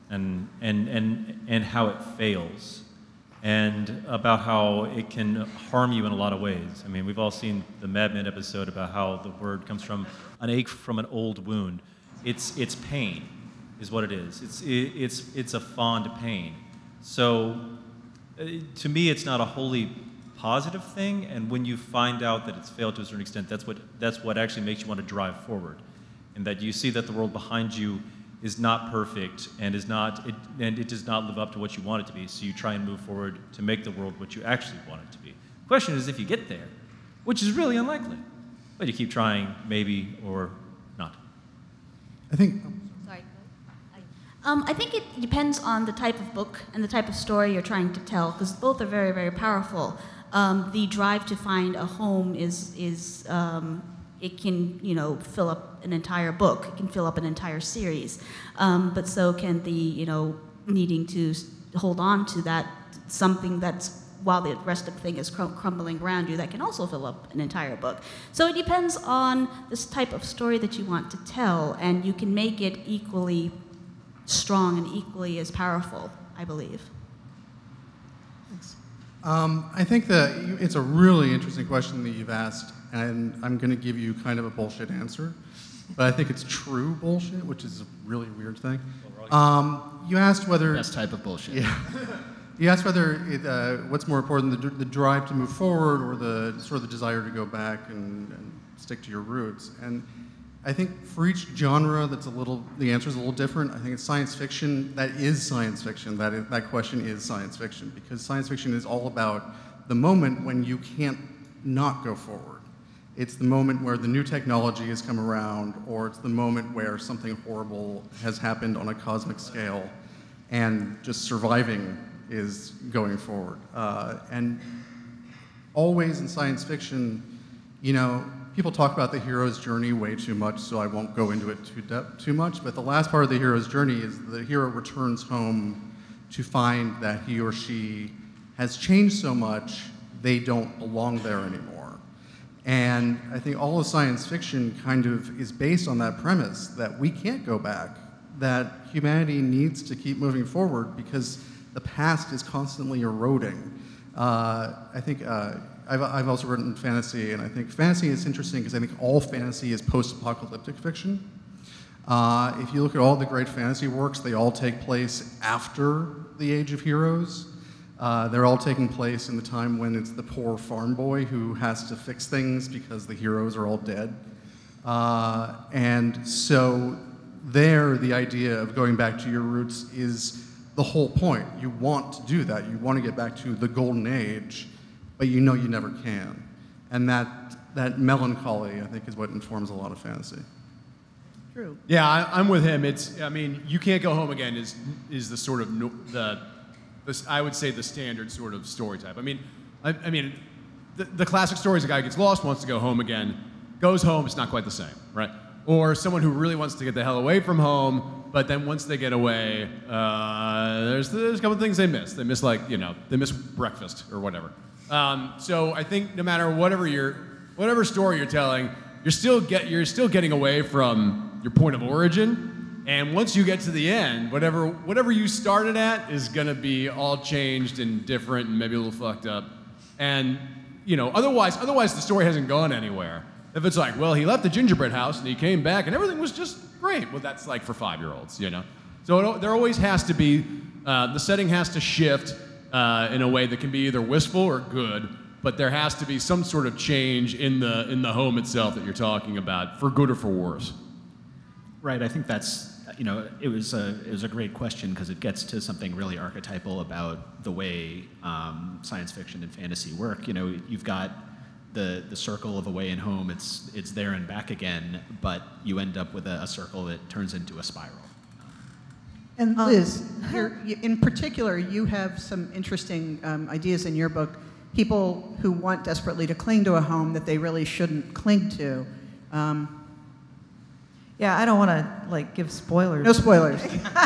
And how it fails, and about how it can harm you in a lot of ways. I mean, we've all seen the Mad Men episode about how the word comes from an ache from an old wound. It's pain, is what it is. It's a fond pain. So, to me, it's not a wholly positive thing. And when you find out that it's failed to a certain extent, that's what actually makes you want to drive forward, and that you see that the world behind you is not perfect and it does not live up to what you want it to be, so you try and move forward to make the world what you actually want it to be. The question is if you get there, which is really unlikely, but you keep trying, maybe, or not. I think. Sorry. I think it depends on the type of book and the type of story you're trying to tell, because both are very, very powerful. The drive to find a home it can, fill up an entire book. It can fill up an entire series. But so can the, needing to hold on to that, something that's, while the rest of the thing is crumbling around you, that can also fill up an entire book. So it depends on this type of story that you want to tell, and you can make it equally strong and equally as powerful, I believe. I think that it's a really interesting question that you've asked, and I'm going to give you kind of a bullshit answer, but I think it's true bullshit, which is a really weird thing. You asked whether... Best type of bullshit. Yeah. You asked whether what's more important, the drive to move forward or the sort of the desire to go back and stick to your roots. And I think for each genre, the answer is a little different. I think it's science fiction. That is science fiction. That question is science fiction, because science fiction is all about the moment when you can't not go forward. It's the moment where the new technology has come around, or it's the moment where something horrible has happened on a cosmic scale, and just surviving is going forward. And always in science fiction, people talk about the hero's journey way too much, so I won't go into it too much, but the last part of the hero's journey is the hero returns home to find that he or she has changed so much they don't belong there anymore. And I think all of science fiction kind of is based on that premise that we can't go back, that humanity needs to keep moving forward because the past is constantly eroding. I think I've also written fantasy, and I think fantasy is interesting because I think all fantasy is post-apocalyptic fiction. If you look at all the great fantasy works, they all take place after the Age of Heroes. They're all taking place in the time when it's the poor farm boy who has to fix things because the heroes are all dead. And so there, the idea of going back to your roots is the whole point. You want to do that. You want to get back to the golden age, but you know you never can. And that melancholy, I think, is what informs a lot of fantasy. True. Yeah, I'm with him. I mean, You Can't Go Home Again is the sort of I would say the standard sort of story type. I mean, the classic story is a guy gets lost, wants to go home again, goes home, it's not quite the same, right? Or someone who really wants to get the hell away from home, but then once they get away, there's a couple of things they miss. They miss they miss breakfast or whatever. So I think no matter whatever story you're telling, you're still getting away from your point of origin. And once you get to the end, whatever you started at is gonna be all changed and different and maybe a little fucked up. And otherwise the story hasn't gone anywhere. If it's like, well, he left the gingerbread house and he came back and everything was just great. Well, that's like for 5-year-olds, So there always has to be, the setting has to shift in a way that can be either wistful or good, but there has to be some sort of change in the home itself that you're talking about, for good or for worse. Right, I think that's, it was a great question because it gets to something really archetypal about the way science fiction and fantasy work. You've got the circle of away and home, it's there and back again, but you end up with a circle that turns into a spiral. And Liz, in particular, you have some interesting ideas in your book. People who want desperately to cling to a home that they really shouldn't cling to. Yeah, I don't want to give spoilers. No spoilers.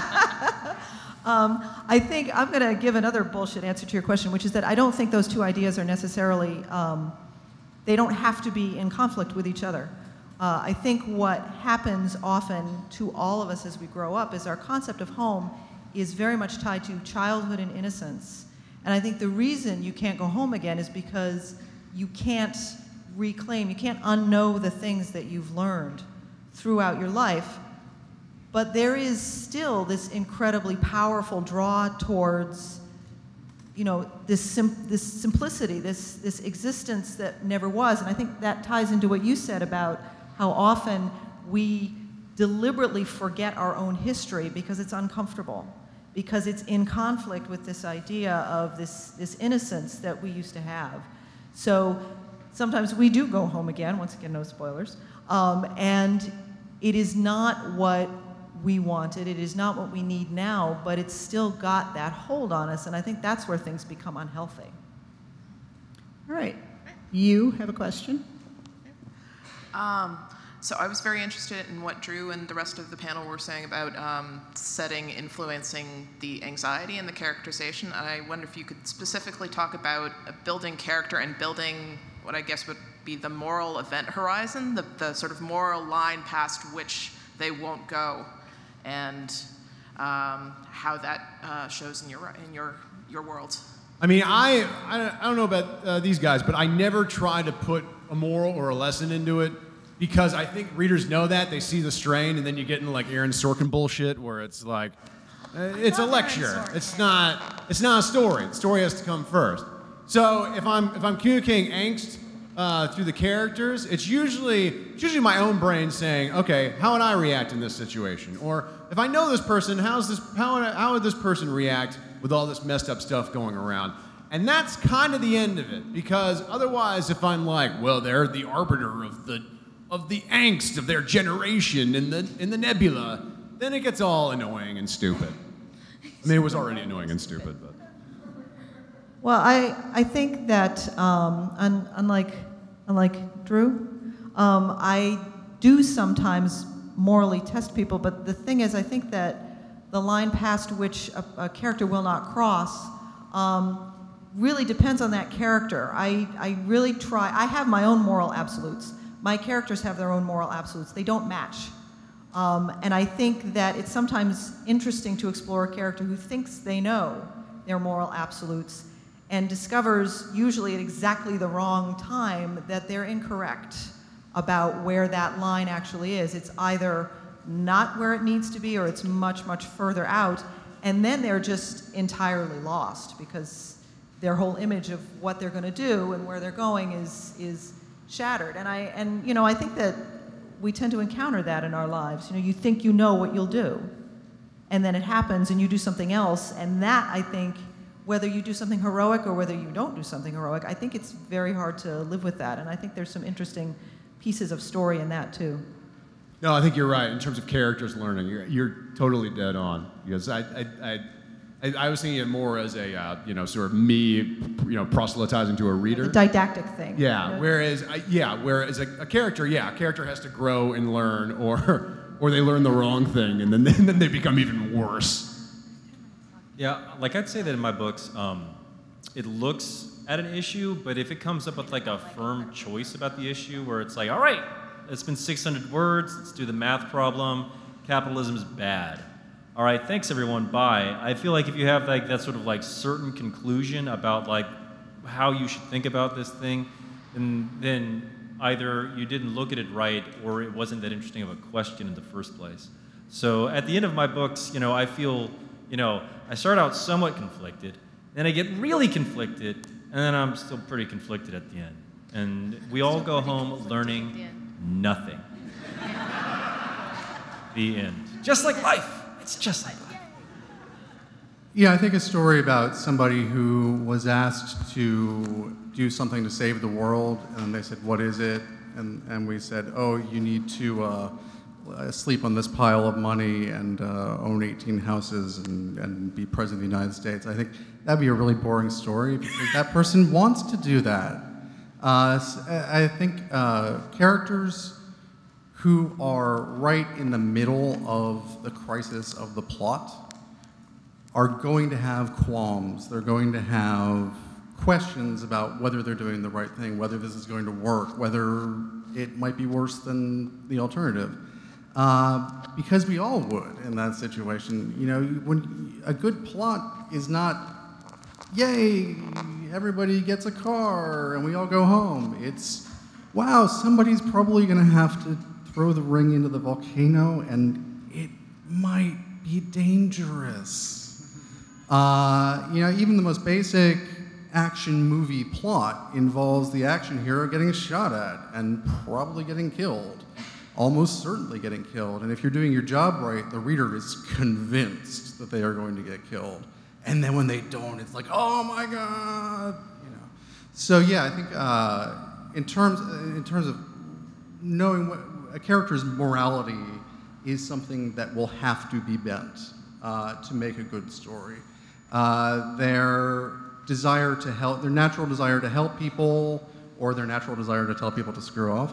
I think I'm going to give another bullshit answer to your question, which is that I don't think those two ideas are necessarily, they don't have to be in conflict with each other. I think what happens often to all of us as we grow up is our concept of home is very much tied to childhood and innocence. And I think the reason you can't go home again is because you can't reclaim, you can't unknow the things that you've learned throughout your life. But there is still this incredibly powerful draw towards this simplicity, this existence that never was. And I think that ties into what you said about how often we deliberately forget our own history because it's uncomfortable, because it's in conflict with this idea of this innocence that we used to have. So sometimes we do go home again, once again, no spoilers, and it is not what we wanted, it is not what we need now, but it's still got that hold on us, and I think that's where things become unhealthy. All right. You have a question? So I was very interested in what Drew and the rest of the panel were saying about setting influencing the anxiety and the characterization. And I wonder if you could specifically talk about building character and building what I guess would be the moral event horizon, the sort of moral line past which they won't go, and how that shows in your worlds. I mean, I don't know about these guys, but I never try to put a moral or a lesson into it, because I think readers know that. They see the strain, and then you get into like Aaron Sorkin bullshit where it's like, it's a lecture. It's not a story. The story has to come first. So if I'm communicating angst through the characters, it's usually my own brain saying, okay, how would I react in this situation? Or if I know this person, how would this person react with all this messed up stuff going around? And that's kind of the end of it, because otherwise, if I'm like, well, they're the arbiter of the angst of their generation in the nebula, then it gets all annoying and stupid. I mean, it was already annoying and stupid, but. Well, I think that unlike Drew, I do sometimes morally test people, but the thing is, I think that the line past which a character will not cross really depends on that character. I really try. I have my own moral absolutes. My characters have their own moral absolutes. They don't match. And I think that it's sometimes interesting to explore a character who thinks they know their moral absolutes and discovers, usually at exactly the wrong time, that they're incorrect about where that line actually is. It's either not where it needs to be, or it's much, much further out, and then they're just entirely lost because their whole image of what they're going to do and where they're going is shattered. And I think that we tend to encounter that in our lives. You think you know what you'll do, and then it happens and you do something else, and that, I think, whether you do something heroic or whether you don't do something heroic, I think it's very hard to live with that. And I think there's some interesting pieces of story in that too. No, I think you're right in terms of characters learning. You're totally dead on, because I was thinking it more as a sort of me proselytizing to a reader. The didactic thing. Yeah. Whereas a character has to grow and learn, or they learn the wrong thing and then they become even worse. Yeah, like I'd say that in my books, it looks at an issue, but if it comes up with like a firm choice about the issue where it's like, all right, it's been 600 words, let's do the math problem, capitalism is bad. All right, thanks everyone, bye. I feel like if you have like that sort of like certain conclusion about like how you should think about this thing, and then either you didn't look at it right or it wasn't that interesting of a question in the first place. So at the end of my books, I feel, I start out somewhat conflicted, then I get really conflicted, and then I'm still pretty conflicted at the end. And we all go home learning nothing. The end. Just like life. It's just like life. Yeah, I think a story about somebody who was asked to do something to save the world, and they said, what is it? And we said, oh, you need to sleep on this pile of money and own 18 houses and be president of the United States. I think that'd be a really boring story, because that person wants to do that. I think characters who are right in the middle of the crisis of the plot are going to have qualms. They're going to have questions about whether they're doing the right thing, whether this is going to work, whether it might be worse than the alternative. Because we all would in that situation. When a good plot is not, yay, everybody gets a car and we all go home. It's, wow, somebody's probably going to have to throw the ring into the volcano and it might be dangerous. Even the most basic action movie plot involves the action hero getting shot at and probably getting killed. Almost certainly getting killed. And if you're doing your job right, the reader is convinced that they are going to get killed. And then when they don't, it's like, oh my God, So yeah, I think in terms of knowing what a character's morality is something that will have to be bent to make a good story. Their desire to help, their natural desire to help people, or their natural desire to tell people to screw off,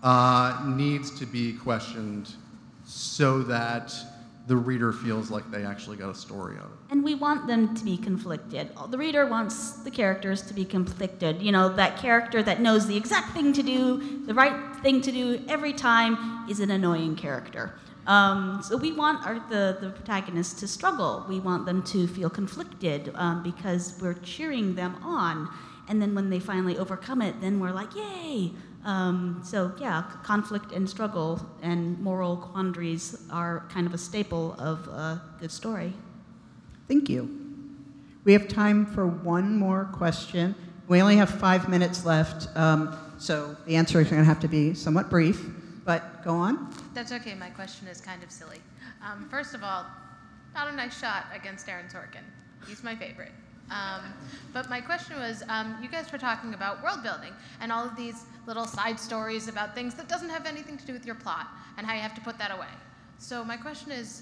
needs to be questioned so that the reader feels like they actually got a story out of it. And we want them to be conflicted. The reader wants the characters to be conflicted. That character that knows the exact thing to do, the right thing to do every time, is an annoying character. So we want the protagonists to struggle. We want them to feel conflicted because we're cheering them on. And then when they finally overcome it, then we're like, yay! So yeah, conflict and struggle and moral quandaries are kind of a staple of a good story. Thank you. We have time for one more question. We only have 5 minutes left, so the answer is going to have to be somewhat brief, but go on. That's okay, my question is kind of silly. First of all, not a nice shot against Aaron Sorkin. He's my favorite. But my question was, you guys were talking about world building and all of these little side stories about things that doesn't have anything to do with your plot and how you have to put that away. So my question is,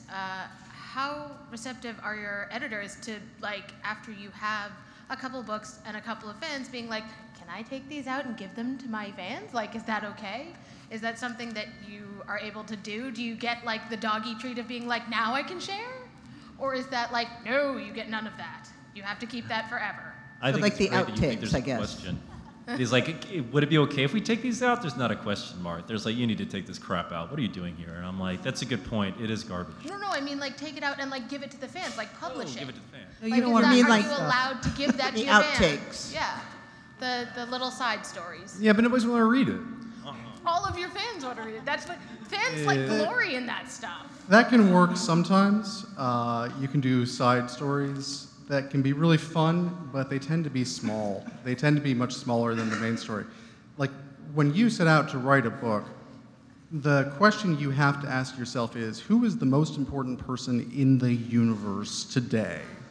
how receptive are your editors to, like, after you have a couple books and a couple of fans being like, can I take these out and give them to my fans? Like, is that okay? Is that something that you are able to do? Do you get, like, the doggy treat of being like, now I can share? Or is that like, no, you get none of that? You have to keep that forever. I think like it's the great that you think outtakes, there's I a guess. question. It's like, would it be okay if we take these out? There's not a question mark. There's like, you need to take this crap out. What are you doing here? And I'm like, that's a good point. It is garbage. No, I mean, like, take it out and, like, give it to the fans, like, publish it. Give it to the fans. No, you don't want to Are be you like allowed to give that to The your outtakes. fans? Yeah, the little side stories. Yeah, but nobody's going to read it. All of your fans want to read it. That's what fans like, glory in that stuff. That can work sometimes. You can do side stories that can be really fun, but they tend to be small. They tend to be much smaller than the main story. Like, when you set out to write a book, the question you have to ask yourself is, who is the most important person in the universe today?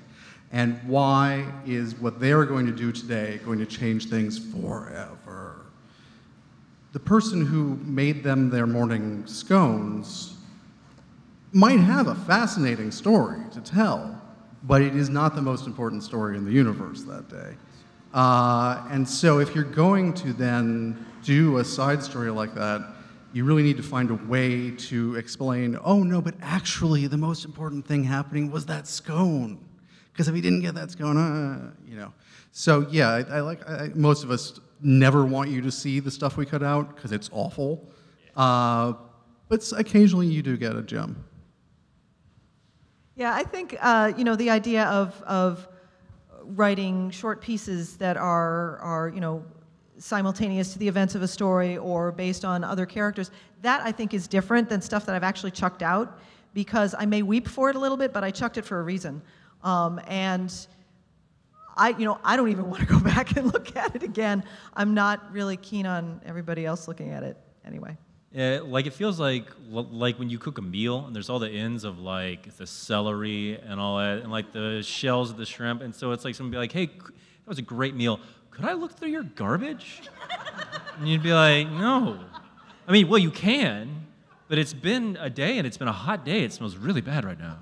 And why is what they're going to do today going to change things forever? The person who made them their morning scones might have a fascinating story to tell, but it is not the most important story in the universe that day. And so if you're going to then do a side story like that, you really need to find a way to explain, oh no, but actually the most important thing happening was that scone. Because if he didn't get that scone, you know. So yeah, most of us never want you to see the stuff we cut out because it's awful. But occasionally you do get a gem. Yeah, I think the idea of writing short pieces that are simultaneous to the events of a story or based on other characters, that I think is different than stuff that I've actually chucked out, because I may weep for it a little bit, but I chucked it for a reason. And I don't even want to go back and look at it again. I'm not really keen on everybody else looking at it anyway. Yeah, like it feels like when you cook a meal and there's all the ends of like the celery and all that and like the shells of the shrimp, and so it's like someone be like, hey, that was a great meal. Could I look through your garbage? And you'd be like, no. I mean, well, you can, but it's been a day and it's been a hot day. It smells really bad right now.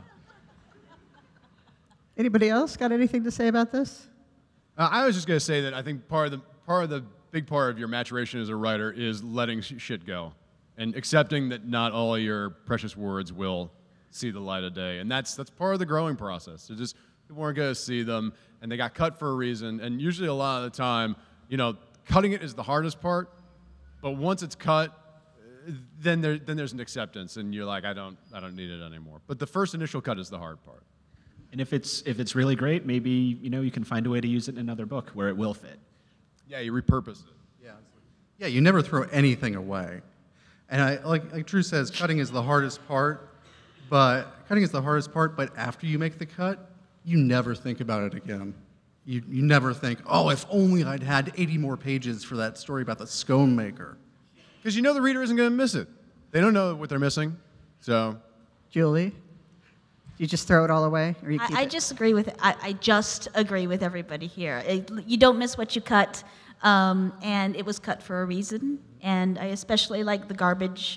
Anybody else got anything to say about this? I was just going to say that I think part of the big part of your maturation as a writer is letting shit go and accepting that not all your precious words will see the light of day. And that's part of the growing process. It's just people weren't going to see them, and they got cut for a reason. And usually a lot of the time, cutting it is the hardest part. But once it's cut, then there's an acceptance, and you're like, I don't need it anymore. But the first initial cut is the hard part. And if it's really great, maybe you can find a way to use it in another book where it will fit. Yeah, you repurpose it. Yeah, you never throw anything away. And like Drew says, cutting is the hardest part. But after you make the cut, you never think about it again. You never think, oh, if only I'd had 80 more pages for that story about the scone maker. Because the reader isn't going to miss it. They don't know what they're missing. So, Julie, you just throw it all away, or you keep I it? just agree with I just agree with everybody here. You don't miss what you cut, and it was cut for a reason. And I especially like the garbage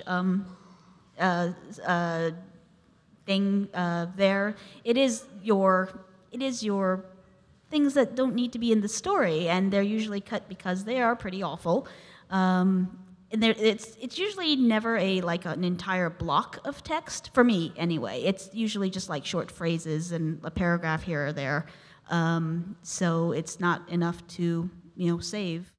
thing there. It is your things that don't need to be in the story, and they're usually cut because they are pretty awful. And it's usually never an entire block of text, for me anyway. It's usually just like short phrases and a paragraph here or there. So it's not enough to save.